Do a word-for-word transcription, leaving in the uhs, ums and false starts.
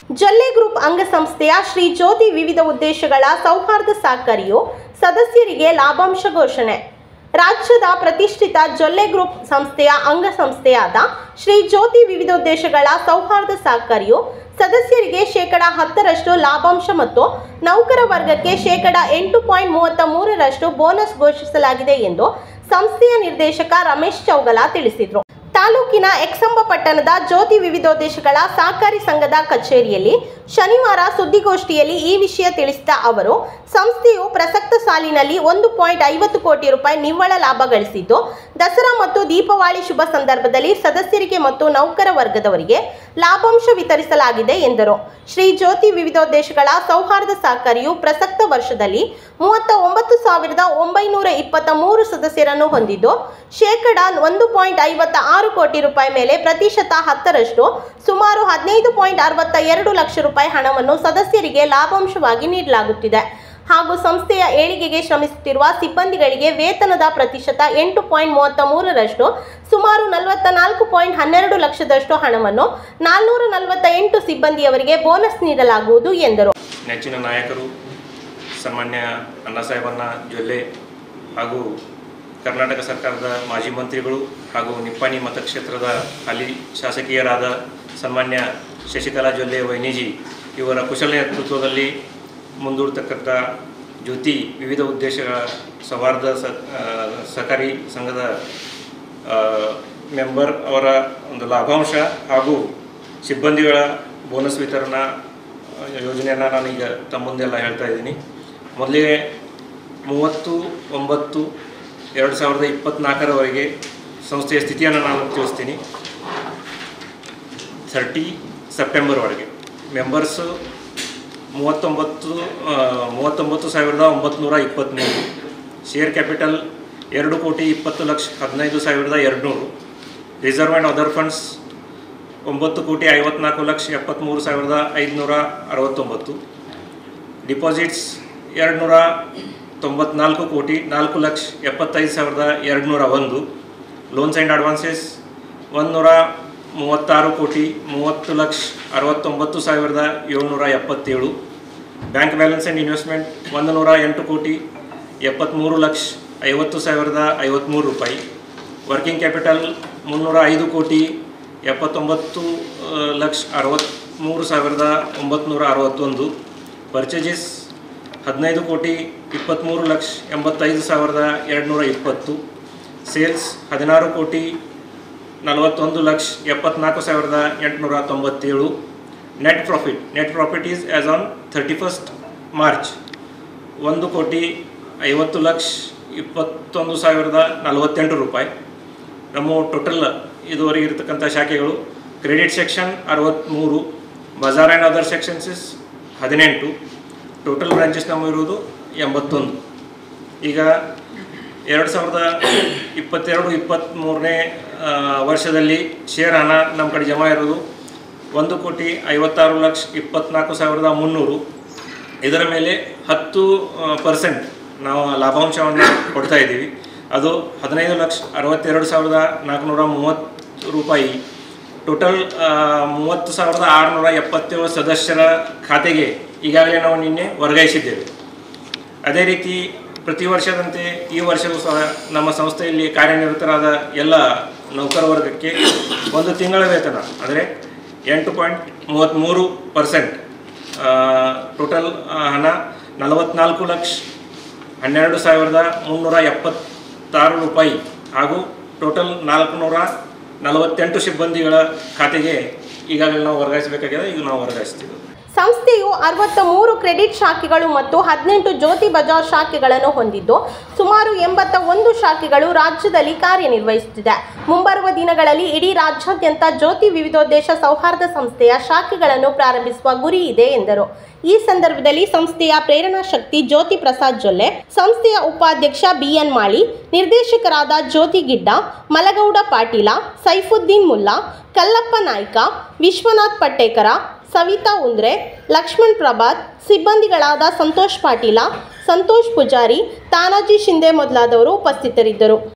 Jolle group ಅಂಗಸಂಸ್ಥೆಯ ಶ್ರೀ ಜ್ಯೋತಿ ವಿವಿಧ ಉದ್ದೇಶಗಳ ಸೌಹಾರ್ದ ಸಹಕಾರಿಯು ಸದಸ್ಯರಿಗೆ ಲಾಭಾಂಶ ಘೋಷಣೆ. ರಾಜ್ಯದ ಪ್ರತಿಷ್ಠಿತ ಜೊಲ್ಲೆ ಗ್ರೂಪ್ ಸಂಸ್ಥೆಯ ಅಂಗಸಂಸ್ಥೆಯಾದ ಶ್ರೀ ಜ್ಯೋತಿ ವಿವಿಧೋದ್ದೇಶಗಳ ಸೌಹಾರ್ದ ಸಹಕಾರಿಯು ಸದಸ್ಯರಿಗೆ ಶೇಕಡ ಹತ್ತರಷ್ಟು ಲಾಭಾಂಶ ಮತ್ತು ನೌಕರ ವರ್ಗಕ್ಕೆ ಶೇಕಡ ಎಂಟು ಪಾಯಿಂಟ್ ಮೂವತ್ತ ಮೂರರಷ್ಟು ಬೋನಸ್ ಘೋಷಿಸಲಾಗಿದೆ ಎಂದು ಸಂಸ್ಥೆಯ ನಿರ್ದೇಶಕ ರಮೇಶ್ ಚೌಗಲ ತಿಳಿಸಿದರು. ತಾಲೂಕಿನ ಎಕ್ಸಂಬ ಪಟ್ಟಣದ ಜ್ಯೋತಿ ವಿವಿಧೋದ್ದೇಶಗಳ ಸಹಕಾರಿ ಸಂಘದ ಕಚೇರಿಯಲ್ಲಿ ಶನಿವಾರ ಸುದ್ದಿಗೋಷ್ಠಿಯಲ್ಲಿ ಈ ವಿಷಯ ತಿಳಿಸಿದ ಅವರು, ಸಂಸ್ಥೆಯು ಪ್ರಸಕ್ತ ಸಾಲಿನಲ್ಲಿ ಒಂದು ಪಾಯಿಂಟ್ ಐವತ್ತು ಕೋಟಿ ರೂಪಾಯಿ ನಿವ್ವಳ ಲಾಭ ಗಳಿಸಿದ್ದು, ದಸರಾ ಮತ್ತು ದೀಪಾವಳಿ ಶುಭ ಸಂದರ್ಭದಲ್ಲಿ ಸದಸ್ಯರಿಗೆ ಮತ್ತು ನೌಕರ ವರ್ಗದವರಿಗೆ ಲಾಭಾಂಶ ವಿತರಿಸಲಾಗಿದೆ ಎಂದರು. ಶ್ರೀ ಜ್ಯೋತಿ ವಿವಿಧೋದ್ದೇಶಗಳ ಸೌಹಾರ್ದ ಸಹಕಾರಿಯು ಪ್ರಸಕ್ತ ವರ್ಷದಲ್ಲಿ ಮೂವತ್ತ ಒಂಬತ್ತು ಸಾವಿರದ ಒಂಬೈನೂರ ಇಪ್ಪತ್ತ ಮೂರು ಸದಸ್ಯರನ್ನು ಹೊಂದಿದ್ದು, ಶೇಕಡ ಒಂದು ಪಾಯಿಂಟ್ ಐವತ್ತ ಆರು ಕೋಟಿ ರೂಪಾಯಿ ಮೇಲೆ ಪ್ರತಿಶತ ಹತ್ತರಷ್ಟು ಸುಮಾರು ಹದಿನೈದು ಪಾಯಿಂಟ್ ಅರವತ್ತ ಎರಡು ಲಕ್ಷ ರೂಪಾಯಿ ಹಣವನ್ನು ಸದಸ್ಯರಿಗೆ ಲಾಭಾಂಶವಾಗಿ ನೀಡಲಾಗುತ್ತಿದೆ ಹಾಗೂ ಸಂಸ್ಥೆಯ ಏಳಿಗೆಗೆ ಶ್ರಮಿಸುತ್ತಿರುವ ಸಿಬ್ಬಂದಿಗಳಿಗೆ ವೇತನದ ಪ್ರತಿಶತ ಎಂಟು ಪಾಯಿಂಟ್ ಮೂವತ್ತ ಮೂರರಷ್ಟು ಸುಮಾರು ನಲವತ್ತ ನಾಲ್ಕು ಪಾಯಿಂಟ್ ಹನ್ನೆರಡು ಲಕ್ಷದಷ್ಟು ಹಣವನ್ನು ನಾಲ್ನೂರ ನಲವತ್ತ ಎಂಟು ಸಿಬ್ಬಂದಿಯವರಿಗೆ ಬೋನಸ್ ನೀಡಲಾಗುವುದು ಎಂದರು. ನೆಚ್ಚಿನ ನಾಯಕರು ಸನ್ಮಾನ್ಯ ಅಣ್ಣಾಸಾಹೇಬಣ್ಣ ಜೊಲ್ಲೆ ಹಾಗೂ ಕರ್ನಾಟಕ ಸರ್ಕಾರದ ಮಾಜಿ ಮಂತ್ರಿಗಳು ಹಾಗೂ ನಿಪ್ಪಾಣಿ ಮತಕ್ಷೇತ್ರದ ಹಾಲಿ ಶಾಸಕೀಯರಾದ ಸನ್ಮಾನ್ಯ ಶಶಿಕಲಾ ಜೊಲ್ಲೆ ವೈನಿಜಿ ಇವರ ಕುಶಲ ನೇತೃತ್ವದಲ್ಲಿ ಮುಂದೂಡತಕ್ಕಂಥ ಜ್ಯೋತಿ ವಿವಿಧ ಉದ್ದೇಶಗಳ ಸೌಹಾರ್ದ ಸಹಕಾರಿ ಸಂಘದ ಮೆಂಬರ್ ಅವರ ಒಂದು ಲಾಭಾಂಶ ಹಾಗೂ ಸಿಬ್ಬಂದಿಗಳ ಬೋನಸ್ ವಿತರಣಾ ಯೋಜನೆಯನ್ನು ನಾನೀಗ ತಮ್ಮ ಮುಂದೆಲ್ಲ ಹೇಳ್ತಾ ಇದ್ದೀನಿ. ಮೊದಲಿಗೆ ಮೂವತ್ತು ಒಂಬತ್ತು ಎರಡು ಸಾವಿರದ ಇಪ್ಪತ್ತ್ನಾಲ್ಕರವರೆಗೆ ಸಂಸ್ಥೆಯ ಸ್ಥಿತಿಯನ್ನು ನಾನು ತಿಳಿಸ್ತೀನಿ. ಥರ್ಟಿ ಸೆಪ್ಟೆಂಬರ್ವರೆಗೆ ಮೆಂಬರ್ಸು ಮೂವತ್ತೊಂಬತ್ತು ಮೂವತ್ತೊಂಬತ್ತು ಸಾವಿರದ ಒಂಬತ್ತು ಇಪ್ಪತ್ತ್ಮೂರು, ಶೇರ್ ಕ್ಯಾಪಿಟಲ್ ಎರಡು ಕೋಟಿ ಇಪ್ಪತ್ತು ಲಕ್ಷ ಹದಿನೈದು ಸಾವಿರದ ಎರಡುನೂರು, ರಿಸರ್ವ್ ಆ್ಯಂಡ್ ಅದರ್ ಫಂಡ್ಸ್ ಒಂಬತ್ತು ಕೋಟಿ ಐವತ್ನಾಲ್ಕು ಲಕ್ಷ ಎಪ್ಪತ್ತ್ಮೂರು ಸಾವಿರದ ಐದುನೂರ ಅರವತ್ತೊಂಬತ್ತು, ಡಿಪಾಸಿಟ್ಸ್ ಎರಡು ನೂರ ತೊಂಬತ್ನಾಲ್ಕು ಕೋಟಿ ನಾಲ್ಕು ಲಕ್ಷ ಎಪ್ಪತ್ತೈದು ಸಾವಿರದ ಎರಡುನೂರ ಒಂದು, ಲೋನ್ಸ್ ಆ್ಯಂಡ್ ಅಡ್ವಾನ್ಸಸ್ ಒಂದು ನೂರ ಮೂವತ್ತಾರು ಕೋಟಿ ಮೂವತ್ತು ಲಕ್ಷ ಅರವತ್ತೊಂಬತ್ತು ಸಾವಿರದ ಏಳ್ನೂರ ಎಪ್ಪತ್ತೇಳು, ಬ್ಯಾಂಕ್ ಬ್ಯಾಲೆನ್ಸ್ ಆ್ಯಂಡ್ ಇನ್ವೆಸ್ಟ್ಮೆಂಟ್ ಒಂದು ನೂರ ಎಂಟು ಕೋಟಿ ಎಪ್ಪತ್ತ್ಮೂರು ಲಕ್ಷ ಐವತ್ತು ಸಾವಿರದ ಐವತ್ತ್ಮೂರು ರೂಪಾಯಿ, ವರ್ಕಿಂಗ್ ಕ್ಯಾಪಿಟಲ್ ಮುನ್ನೂರ ಐದು ಕೋಟಿ ಎಪ್ಪತ್ತೊಂಬತ್ತು ಲಕ್ಷ ಅರವತ್ತ್ಮೂರು ಸಾವಿರದ ಒಂಬತ್ತು ಅರವತ್ತೊಂದು, ಪರ್ಚೇಜಸ್ ಹದಿನೈದು ಕೋಟಿ ಇಪ್ಪತ್ತ್ಮೂರು ಲಕ್ಷ ಎಂಬತ್ತೈದು ಸಾವಿರದ ಎರಡುನೂರ ಇಪ್ಪತ್ತು, ಸೇಲ್ಸ್ ಹದಿನಾರು ಕೋಟಿ ನಲವತ್ತೊಂದು ಲಕ್ಷ ಎಪ್ಪತ್ನಾಲ್ಕು ಸಾವಿರದ ಎಂಟುನೂರ ತೊಂಬತ್ತೇಳು, net profit net profit is as on thirty first March ಒಂದು ಕೋಟಿ ಐವತ್ತು ಲಕ್ಷ ಇಪ್ಪತ್ತೊಂದು ಸಾವಿರದ ನಲವತ್ತೆಂಟು ರೂಪಾಯಿ. ನಮ್ಮ ಟೋಟಲ್ ಇದುವರೆಗೆ ಇರತಕ್ಕಂಥ ಶಾಖೆಗಳು ಕ್ರೆಡಿಟ್ ಸೆಕ್ಷನ್ ಅರವತ್ತ್ಮೂರು, ಬಜಾರ್ ಆ್ಯಂಡ್ ಅದರ್ ಸೆಕ್ಷನ್ಸಸ್ ಹದಿನೆಂಟು, ಟೋಟಲ್ ಬ್ರಾಂಚಸ್ ನಮ್ಮ ಇರುವುದು ಎಂಬತ್ತೊಂದು. ಈಗ ಎರಡು ಸಾವಿರದ ಇಪ್ಪತ್ತೆರಡು ಇಪ್ಪತ್ತ್ಮೂರನೇ ವರ್ಷದಲ್ಲಿ ಶೇರ್ ಹಣ ನಮ್ಮ ಕಡೆ ಜಮಾ ಇರೋದು ಒಂದು ಕೋಟಿ ಐವತ್ತಾರು ಲಕ್ಷ ಇಪ್ಪತ್ತ್ನಾಲ್ಕು ಸಾವಿರದ ಮುನ್ನೂರು. ಇದರ ಮೇಲೆ ಹತ್ತು ಪರ್ಸೆಂಟ್ ನಾವು ಲಾಭಾಂಶವನ್ನು ಕೊಡ್ತಾ ಇದ್ದೀವಿ. ಅದು ಹದಿನೈದು ಲಕ್ಷ ಅರವತ್ತೆರಡು ಸಾವಿರದ ನಾಲ್ಕುನೂರ ಮೂವತ್ತು ರೂಪಾಯಿ. ಟೋಟಲ್ ಮೂವತ್ತು ಸಾವಿರದ ಆರುನೂರ ಎಪ್ಪತ್ತೇಳು ಸದಸ್ಯರ ಖಾತೆಗೆ ಈಗಾಗಲೇ ನಾವು ನಿನ್ನೆ ವರ್ಗಾಯಿಸಿದ್ದೇವೆ. ಅದೇ ರೀತಿ ಪ್ರತಿ ವರ್ಷದಂತೆ ಈ ವರ್ಷವೂ ಸಹ ನಮ್ಮ ಸಂಸ್ಥೆಯಲ್ಲಿ ಕಾರ್ಯನಿರತರಾದ ಎಲ್ಲ ನೌಕರ ವರ್ಗಕ್ಕೆ ಒಂದು ತಿಂಗಳ ವೇತನ ಅಂದರೆ ಎಂಟು ಪಾಯಿಂಟ್ ಮೂವತ್ತ್ಮೂರು ಪರ್ಸೆಂಟ್ ಟೋಟಲ್ ಹಣ ನಲವತ್ತ್ನಾಲ್ಕು ಲಕ್ಷ ಹನ್ನೆರಡು ಸಾವಿರದ ಮುನ್ನೂರ ಎಪ್ಪತ್ತಾರು ರೂಪಾಯಿ ಹಾಗೂ ಟೋಟಲ್ ನಾಲ್ಕುನೂರ ನಲವತ್ತೆಂಟು ಸಿಬ್ಬಂದಿಗಳ ಖಾತೆಗೆ ಈಗಾಗಲೇ ನಾವು ವರ್ಗಾಯಿಸಬೇಕಾಗಿದೆ. ಈಗ ನಾವು ವರ್ಗಾಯಿಸ್ತೀವಿ. ಸಂಸ್ಥೆಯು ಅರವತ್ತ ಮೂರು ಕ್ರೆಡಿಟ್ ಶಾಖೆಗಳು ಮತ್ತು ಹದಿನೆಂಟು ಜ್ಯೋತಿ ಬಜಾರ್ ಶಾಖೆಗಳನ್ನು ಹೊಂದಿದ್ದು, ಸುಮಾರು ಎಂಬತ್ತ ಒಂದು ಶಾಖೆಗಳು ರಾಜ್ಯದಲ್ಲಿ ಕಾರ್ಯನಿರ್ವಹಿಸುತ್ತಿದೆ. ಮುಂಬರುವ ದಿನಗಳಲ್ಲಿ ಇಡೀ ರಾಜ್ಯಾದ್ಯಂತ ಜ್ಯೋತಿ ವಿವಿಧೋದ್ದೇಶ ಸೌಹಾರ್ದ ಸಂಸ್ಥೆಯ ಶಾಖೆಗಳನ್ನು ಪ್ರಾರಂಭಿಸುವ ಗುರಿ ಇದೆ ಎಂದರು. ಈ ಸಂದರ್ಭದಲ್ಲಿ ಸಂಸ್ಥೆಯ ಪ್ರೇರಣಾ ಶಕ್ತಿ ಜ್ಯೋತಿ ಪ್ರಸಾದ್ ಜೊಲ್ಲೆ, ಸಂಸ್ಥೆಯ ಉಪಾಧ್ಯಕ್ಷ ಬಿಎನ್ ಮಾಳಿ, ನಿರ್ದೇಶಕರಾದ ಜ್ಯೋತಿ ಗಿಡ್ಡ, ಮಲಗೌಡ ಪಾಟೀಲ, ಸೈಫುದ್ದೀನ್ ಮುಲ್ಲಾ, ಕಲ್ಲಪ್ಪ ನಾಯ್ಕ, ವಿಶ್ವನಾಥ್ ಪಟ್ಟೇಕರ, ಸವಿತಾ ಉಂದ್ರೆ, ಲಕ್ಷ್ಮಣ್ ಪ್ರಭಾತ್, ಸಿಬ್ಬಂದಿಗಳಾದ ಸಂತೋಷ್ ಪಾಟೀಲ, ಸಂತೋಷ್ ಪೂಜಾರಿ, ತಾನಾಜಿ ಶಿಂದೆ ಮೊದಲಾದವರು ಉಪಸ್ಥಿತರಿದ್ದರು.